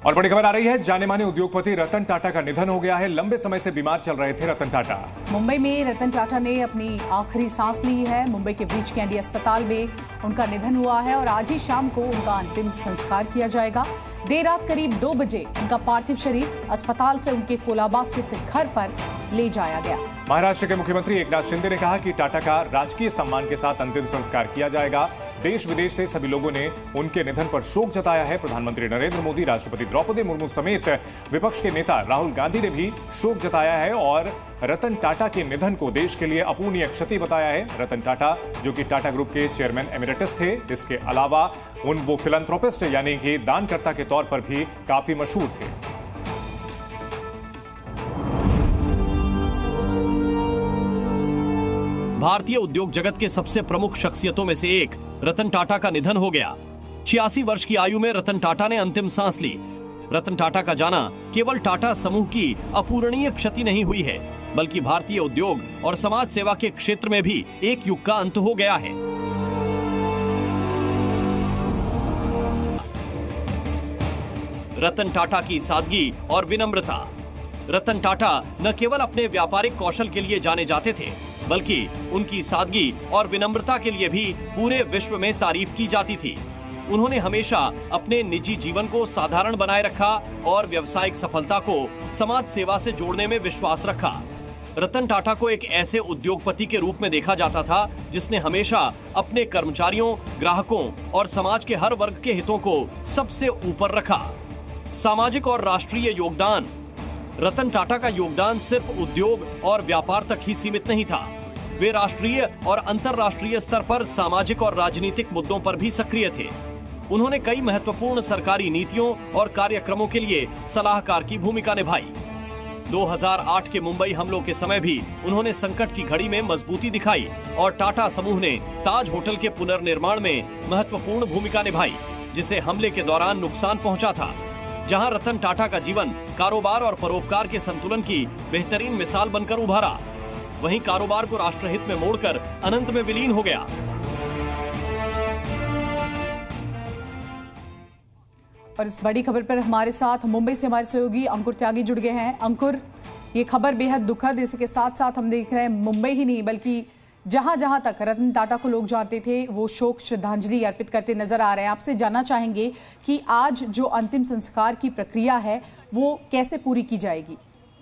और बड़ी खबर आ रही है, जाने माने उद्योगपति रतन टाटा का निधन हो गया है। लंबे समय से बीमार चल रहे थे रतन टाटा। मुंबई में रतन टाटा ने अपनी आखिरी सांस ली है। मुंबई के ब्रीच कैंडी अस्पताल में उनका निधन हुआ है और आज ही शाम को उनका अंतिम संस्कार किया जाएगा। देर रात करीब 2 बजे उनका पार्थिव शरीर अस्पताल से उनके कोलाबा स्थित घर पर ले जाया गया। महाराष्ट्र के मुख्यमंत्री एकनाथ शिंदे ने कहा कि टाटा का राजकीय सम्मान के साथ अंतिम संस्कार किया जाएगा। देश विदेश से सभी लोगों ने उनके निधन पर शोक जताया है। प्रधानमंत्री नरेंद्र मोदी, राष्ट्रपति द्रौपदी मुर्मू समेत विपक्ष के नेता राहुल गांधी ने भी शोक जताया है और रतन टाटा के निधन को देश के लिए अपूर्णीय क्षति बताया है। रतन टाटा, जो कि टाटा ग्रुप के चेयरमैन एमिरेटस थे, इसके अलावा वो फिलैंथ्रोपिस्ट यानी कि दानकर्ता के तौर पर भी काफी मशहूर थे। भारतीय उद्योग जगत के सबसे प्रमुख शख्सियतों में से एक रतन टाटा का निधन हो गया। 86 वर्ष की आयु में रतन टाटा ने अंतिम सांस ली। रतन टाटा का जाना केवल टाटा समूह की अपूरणीय क्षति नहीं हुई है, बल्कि भारतीय उद्योग और समाज सेवा के क्षेत्र में भी एक युग का अंत हो गया है। रतन टाटा की सादगी और विनम्रता। रतन टाटा न केवल अपने व्यापारिक कौशल के लिए जाने जाते थे, बल्कि उनकी सादगी और विनम्रता के लिए भी पूरे विश्व में तारीफ की जाती थी। उन्होंने हमेशा अपने निजी जीवन को साधारण बनाए रखा और व्यावसायिक सफलता को समाज सेवा से जोड़ने में विश्वास रखा। रतन टाटा को एक ऐसे उद्योगपति के रूप में देखा जाता था जिसने हमेशा अपने कर्मचारियों, ग्राहकों और समाज के हर वर्ग के हितों को सबसे ऊपर रखा। सामाजिक और राष्ट्रीय योगदान। रतन टाटा का योगदान सिर्फ उद्योग और व्यापार तक ही सीमित नहीं था। वे राष्ट्रीय और अंतर्राष्ट्रीय स्तर पर सामाजिक और राजनीतिक मुद्दों पर भी सक्रिय थे। उन्होंने कई महत्वपूर्ण सरकारी नीतियों और कार्यक्रमों के लिए सलाहकार की भूमिका निभाई। 2008 के मुंबई हमलों के समय भी उन्होंने संकट की घड़ी में मजबूती दिखाई और टाटा समूह ने ताज होटल के पुनर्निर्माण में महत्वपूर्ण भूमिका निभाई, जिसे हमले के दौरान नुकसान पहुंचा था। जहां रतन टाटा का जीवन कारोबार और परोपकार के संतुलन की बेहतरीन मिसाल बनकर उभरा, वहीं कारोबार को राष्ट्रहित में मोड़कर अनंत में विलीन हो गया। और इस बड़ी खबर पर हमारे साथ मुंबई से हमारे सहयोगी अंकुर त्यागी जुड़ गए हैं। अंकुर, ये खबर बेहद दुखद, इसके साथ साथ हम देख रहे हैं मुंबई ही नहीं बल्कि जहां जहां तक रतन टाटा को लोग जानते थे वो शोक श्रद्धांजलि अर्पित करते नजर आ रहे हैं। आपसे जानना चाहेंगे कि आज जो अंतिम संस्कार की प्रक्रिया है वो कैसे पूरी की जाएगी?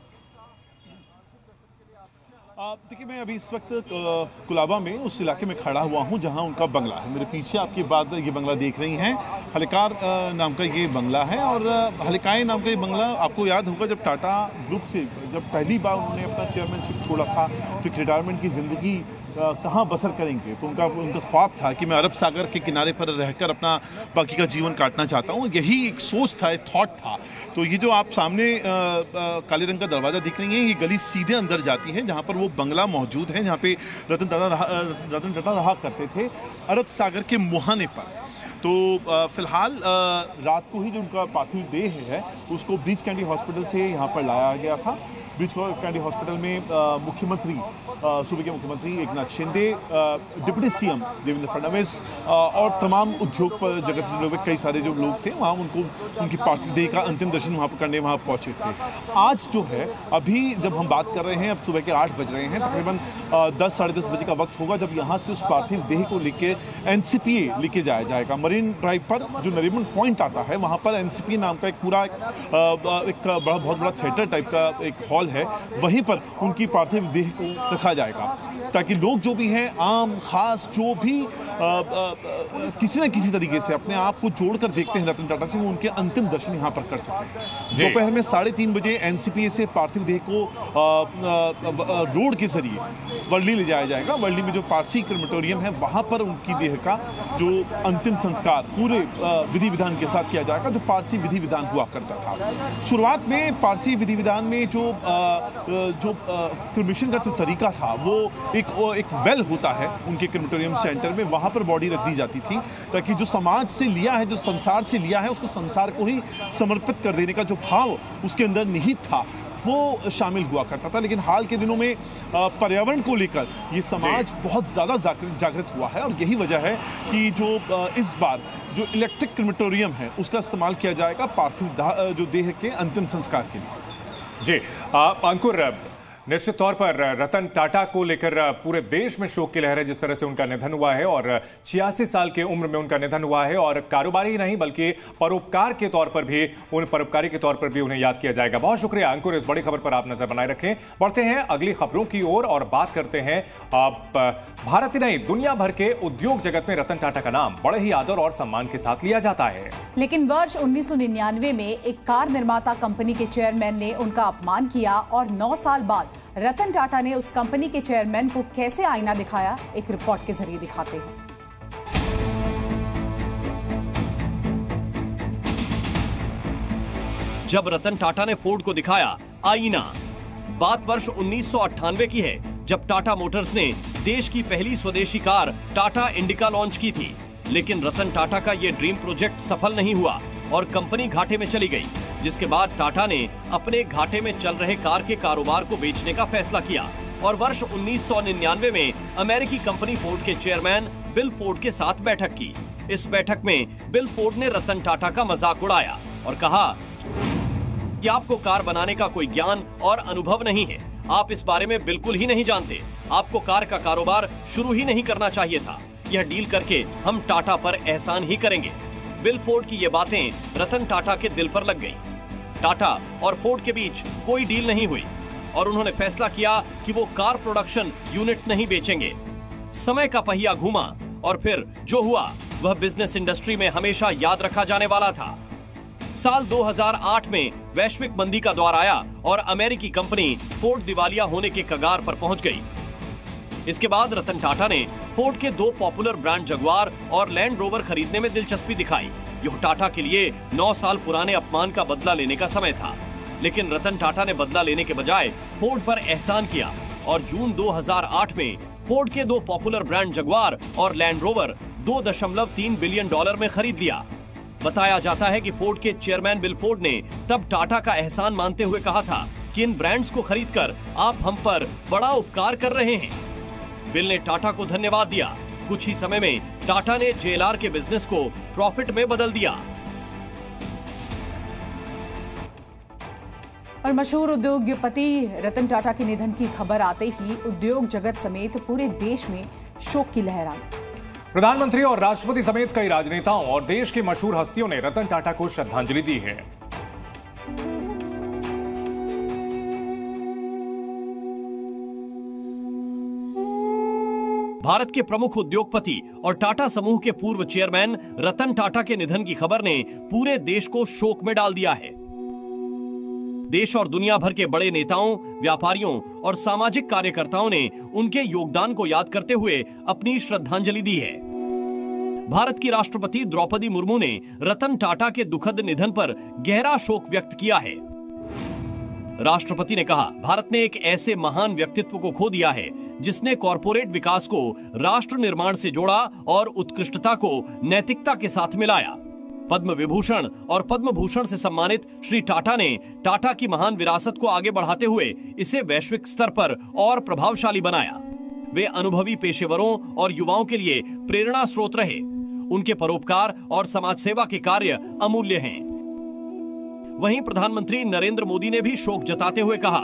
देखिए, मैं अभी इस वक्त कोलाबा में उस इलाके में खड़ा हुआ हूं जहां उनका बंगला है। मेरे पीछे आपके बाद ये बंगला देख रही हैं, हलिकार नाम का ये बंगला है। और हलिकाए नाम का ये बंगला, आपको याद होगा जब टाटा ग्रुप से जब पहली बार उन्होंने अपना चेयरमैनशिप छोड़ा था तो रिटायरमेंट की जिंदगी कहाँ बसर करेंगे, तो उनका ख्वाब था कि मैं अरब सागर के किनारे पर रहकर अपना बाकी का जीवन काटना चाहता हूँ। यही एक सोच था, एक थॉट था। तो ये जो आप सामने काले रंग का दरवाज़ा दिख रही है, ये गली सीधे अंदर जाती है जहाँ पर वो बंगला मौजूद है, जहाँ पे रतन टाटा रहा करते थे, अरब सागर के मुहाने पर। तो फिलहाल रात को ही जो उनका पार्थिव देह है उसको ब्रीच कैंडी हॉस्पिटल से यहाँ पर लाया गया था। ब्रीच कैंडी हॉस्पिटल में मुख्यमंत्री, सूबे के मुख्यमंत्री एकनाथ शिंदे, डिप्टी सीएम देवेंद्र फडणवीस और तमाम उद्योग पर जगत से जुड़े हुए कई सारे जो लोग थे वहाँ उनकी पार्थिव देह का अंतिम दर्शन वहाँ पर करने वहाँ पहुँचे थे। आज जो है, अभी जब हम बात कर रहे हैं, अब सुबह के 8 बज रहे हैं, तकरीबन 10 साढ़े 10 बजे का वक्त होगा जब यहाँ से उस पार्थिव देह को लेके NCPA लेके जाया जाएगा। मरीन ड्राइव पर जो नरीमन पॉइंट आता है वहाँ पर NCPA नाम का एक पूरा बहुत बड़ा थिएटर टाइप का एक हॉल है, वहीं पर उनकी पार्थिव देह को रखा जाएगा ताकि लोग जो भी हैं, आम खास जो भी किसी न किसी तरीके से अपने आप को जोड़कर देखते हैं रतन टाटा से, वो उनके अंतिम दर्शन यहाँ पर कर सकें। दोपहर में 3:30 बजे NCPA से पार्थिव देह को रोड के जरिए वर्ली ले जाया जाएगा। वर्ली में जो पारसी क्रेमेटोरियम है वहाँ पर उनकी देह का जो अंतिम संस्कार पूरे विधि विधान के साथ किया जाएगा, जो पारसी विधि विधान हुआ करता था। शुरुआत में पारसी विधि विधान में जो क्रिमेशन का जो तरीका था वो एक वेल होता है उनके क्रिमेटोरियम सेंटर में, वहाँ पर बॉडी रख दी जाती थी ताकि जो समाज से लिया है, जो संसार से लिया है, उसको संसार को ही समर्पित कर देने का जो भाव उसके अंदर निहित था वो शामिल हुआ करता था। लेकिन हाल के दिनों में पर्यावरण को लेकर ये समाज बहुत ज़्यादा जागृत हुआ है और यही वजह है कि जो इस बार जो इलेक्ट्रिक क्रिमेटोरियम है उसका इस्तेमाल किया जाएगा पार्थिव जो देह के अंतिम संस्कार के लिए। जी अंकुर, निश्चित तौर पर रतन टाटा को लेकर पूरे देश में शोक की लहर है जिस तरह से उनका निधन हुआ है और 86 साल की उम्र में उनका निधन हुआ है और कारोबारी ही नहीं बल्कि परोपकार के तौर पर भी परोपकारी के तौर पर भी उन्हें याद किया जाएगा। बहुत शुक्रिया अंकुर, इस बड़ी खबर पर आप नजर बनाए रखें। बढ़ते हैं अगली खबरों की ओर और बात करते हैं भारत ही नहीं दुनिया भर के उद्योग जगत में रतन टाटा का नाम बड़े ही आदर और सम्मान के साथ लिया जाता है। लेकिन वर्ष 1999 में एक कार निर्माता कंपनी के चेयरमैन ने उनका अपमान किया और 9 साल बाद रतन टाटा ने उस कंपनी के चेयरमैन को कैसे आईना दिखाया, एक रिपोर्ट के जरिए दिखाते हैं। जब रतन टाटा ने फोर्ड को दिखाया आईना, बात वर्ष 1998 की है जब टाटा मोटर्स ने देश की पहली स्वदेशी कार टाटा इंडिका लॉन्च की थी। लेकिन रतन टाटा का यह ड्रीम प्रोजेक्ट सफल नहीं हुआ और कंपनी घाटे में चली गई, जिसके बाद टाटा ने अपने घाटे में चल रहे कार के कारोबार को बेचने का फैसला किया और वर्ष 1999 में अमेरिकी कंपनी फोर्ड के चेयरमैन बिल फोर्ड के साथ बैठक की। इस बैठक में बिल फोर्ड ने रतन टाटा का मजाक उड़ाया और कहा कि आपको कार बनाने का कोई ज्ञान और अनुभव नहीं है, आप इस बारे में बिल्कुल ही नहीं जानते, आपको कार का कारोबार शुरू ही नहीं करना चाहिए था, यह डील करके हम टाटा पर एहसान ही करेंगे। बिल फोर्ड की ये बातें रतन टाटा के दिल पर लग गई। टाटा और फोर्ड के बीच कोई डील नहीं हुई और उन्होंने फैसला किया कि वो कार प्रोडक्शन यूनिट नहीं बेचेंगे। समय का पहिया घूमा और फिर जो हुआ वह बिजनेस इंडस्ट्री में हमेशा याद रखा जाने वाला था। साल 2008 में वैश्विक मंदी का दौर आया और अमेरिकी कंपनी फोर्ड दिवालिया होने के कगार पर पहुंच गई। इसके बाद रतन टाटा ने फोर्ड के 2 पॉपुलर ब्रांड जगुआर और लैंड रोवर खरीदने में दिलचस्पी दिखाई। यह टाटा के लिए 9 साल पुराने अपमान का बदला लेने का समय था। लेकिन रतन टाटा ने बदला लेने के बजाय फोर्ड पर एहसान किया और जून 2008 में फोर्ड के 2 पॉपुलर ब्रांड जगुआर और लैंड रोवर $2.3 बिलियन में खरीद लिया। बताया जाता है कि फोर्ड के चेयरमैन बिल फोर्ड ने तब टाटा का एहसान मानते हुए कहा था कि इन ब्रांड्स को खरीदकर आप हम पर बड़ा उपकार कर रहे हैं। बिल ने टाटा को धन्यवाद दिया। कुछ ही समय में टाटा ने JLR के बिजनेस को प्रॉफिट में बदल दिया। और मशहूर उद्योगपति रतन टाटा के निधन की खबर आते ही उद्योग जगत समेत पूरे देश में शोक की लहर आई। प्रधानमंत्री और राष्ट्रपति समेत कई राजनेताओं और देश की मशहूर हस्तियों ने रतन टाटा को श्रद्धांजलि दी है। भारत के प्रमुख उद्योगपति और टाटा समूह के पूर्व चेयरमैन रतन टाटा के निधन की खबर ने पूरे देश को शोक में डाल दिया है। देश और दुनिया भर के बड़े नेताओं, व्यापारियों और सामाजिक कार्यकर्ताओं ने उनके योगदान को याद करते हुए अपनी श्रद्धांजलि दी है। भारत की राष्ट्रपति द्रौपदी मुर्मू ने रतन टाटा के दुखद निधन पर गहरा शोक व्यक्त किया है। राष्ट्रपति ने कहा, भारत ने एक ऐसे महान व्यक्तित्व को खो दिया है जिसने कॉरपोरेट विकास को राष्ट्र निर्माण से जोड़ा और उत्कृष्टता को नैतिकता के साथ मिलाया। पद्म विभूषण और पद्म भूषण से सम्मानित श्री टाटा ने टाटा की महान विरासत को आगे बढ़ाते हुए इसे वैश्विक स्तर पर और प्रभावशाली बनाया। वे अनुभवी पेशेवरों और युवाओं के लिए प्रेरणा स्रोत रहे। उनके परोपकार और समाज सेवा के कार्य अमूल्य हैं। वहीं प्रधानमंत्री नरेंद्र मोदी ने भी शोक जताते हुए कहा,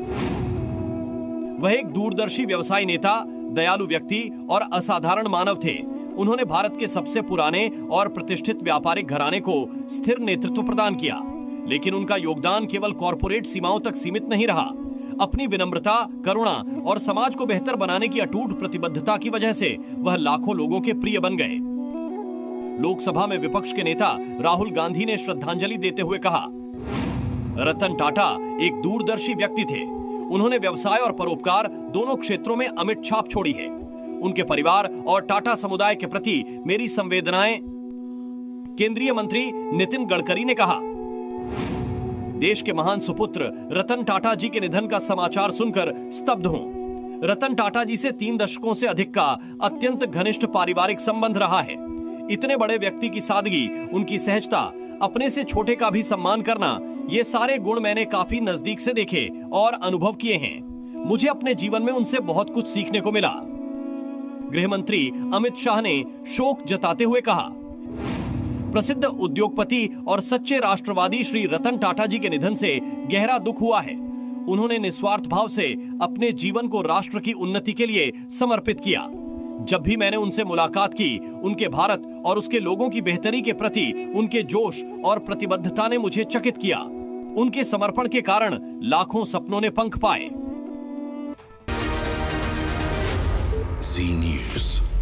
वह एक दूरदर्शी व्यवसायी नेता, दयालु व्यक्ति और असाधारण मानव थे। उन्होंने भारत के सबसे पुराने और प्रतिष्ठित व्यापारिक घराने को स्थिर नेतृत्व प्रदान किया, लेकिन उनका योगदान केवल कॉरपोरेट सीमाओं तक सीमित नहीं रहा। अपनी विनम्रता, करुणा और समाज को बेहतर बनाने की अटूट प्रतिबद्धता की वजह से वह लाखों लोगों के प्रिय बन गए। लोकसभा में विपक्ष के नेता राहुल गांधी ने श्रद्धांजलि देते हुए कहा, रतन टाटा एक दूरदर्शी व्यक्ति थे। उन्होंने व्यवसाय और परोपकार दोनों क्षेत्रों में अमिट छाप छोड़ी है। उनके परिवार और टाटा समुदाय के प्रति मेरी संवेदनाएं। केंद्रीय मंत्री नितिन गडकरी ने कहा, देश के महान सुपुत्र रतन टाटा जी के निधन का समाचार सुनकर स्तब्ध हूं। रतन टाटा जी से 3 दशकों से अधिक का अत्यंत घनिष्ठ पारिवारिक संबंध रहा है। इतने बड़े व्यक्ति की सादगी, उनकी सहजता, अपने से छोटे का भी सम्मान करना, ये सारे गुण मैंने काफी नजदीक से देखे और अनुभव किए हैं। मुझे अपने जीवन में उनसे बहुत कुछ सीखने को मिला। गृह मंत्री अमित शाह ने शोक जताते हुए कहा, प्रसिद्ध उद्योगपति और सच्चे राष्ट्रवादी श्री रतन टाटा जी के निधन से गहरा दुख हुआ है। उन्होंने निस्वार्थ भाव से अपने जीवन को राष्ट्र की उन्नति के लिए समर्पित किया। जब भी मैंने उनसे मुलाकात की, उनके भारत और उसके लोगों की बेहतरी के प्रति उनके जोश और प्रतिबद्धता ने मुझे चकित किया। उनके समर्पण के कारण लाखों सपनों ने पंख पाए। Zee News।